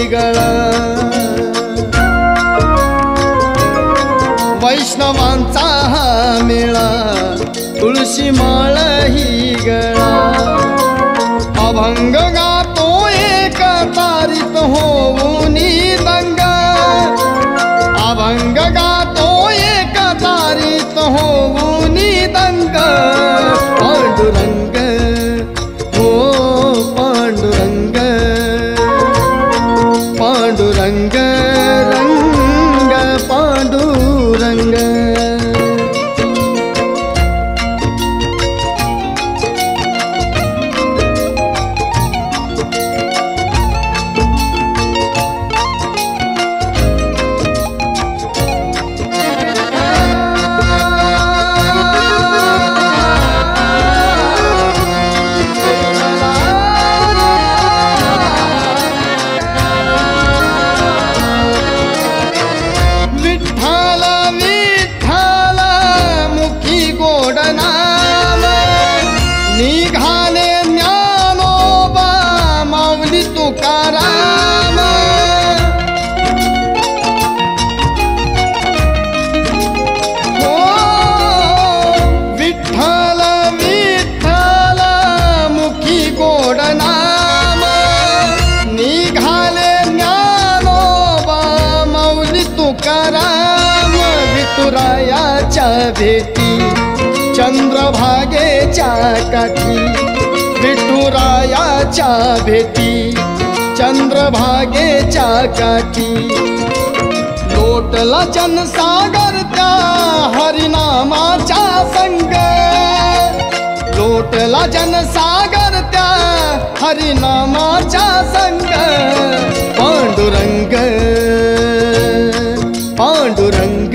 गळा, वैष्णवांचा हा मेळा तुळशी माळ ही गळा, अभंग गातो एक तारीत होऊनी दंगा, अभंग गातो एक तारीत होऊनी दंगा, पांडुरंग हो पांडुरंग, पांडुरंग रंग पांडुरंग। विठुरायाच्या भेटी चंद्रभागेच्या काठी, विठुरायाच्या भेटी चंद्रभागेच्या काठी, लोटला जनसागर त्या हरिनामाच्या संग, लोटला जनसागर त्या हरिनामाच्या संग, पांडुरंग पांडुरंग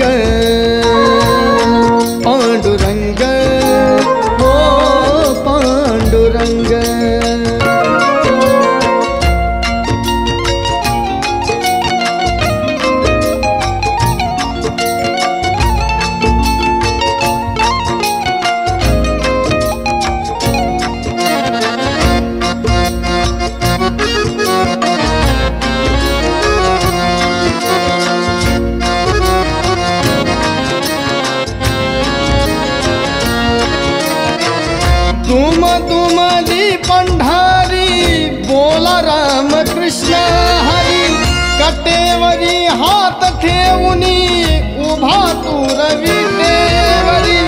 पांडुरंग हो पांडुरंग। दुम दुमली पंढारी बोला राम कृष्ण हरी, कटेवरी हात ठेवूनी उभा तू रविटेवरी,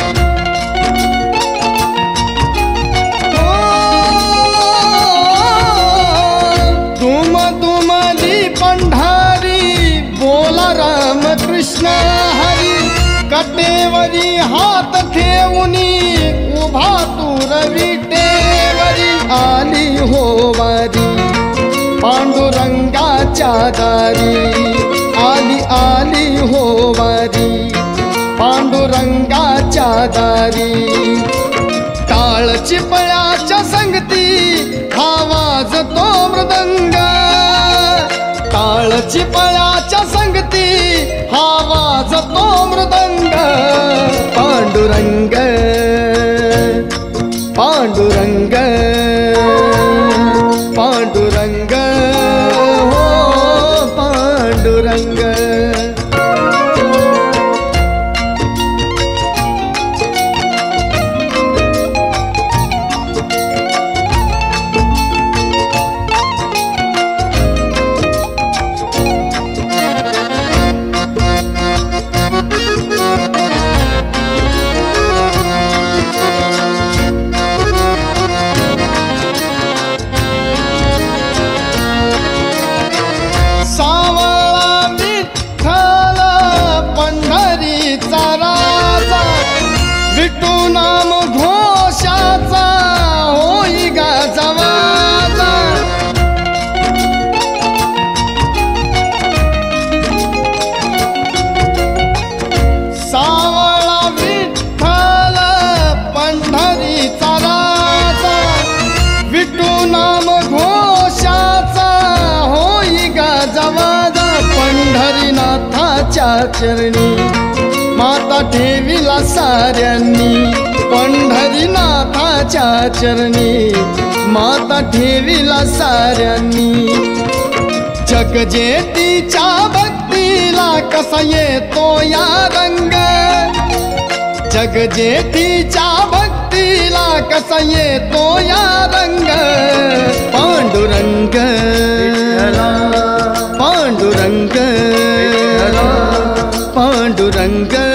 दुम दुमली पंढारी बोला राम कृष्ण हरी, कटेवरी हात ठेवूनी उभा तू रविटेवरी, आली हो वारी पांडुरंगाच्या दारी, आली आली हो वारी पांडुरंगाच्या दारी, टाळ चिपळ्याच्या संगती हा वाजतो मृदंग, टाळ चिपळ्याच्या संगती हा वाजतो मृदंग, पांडुरंग पांडुरंग पांडुरंग हो पांडुरंग। विठू नाम घोषाचा होई गाजवाचा, सावळा विठ्ठल पंढरीचा राजा, विठू नाम घोषाचा होई गाजवाचा, पंढरीनाथाच्या चरणी माता ठेविला साऱ्यांनी, पंढरीनाथाच्या चरणी माता ठेविला साऱ्यांनी, जगजेतीच्या भक्तीला कसा येतो या रंग, जगजेतीच्या भक्तीला कसा येतो या रंग। पांडुरंग पांडुरंग पांडुरंग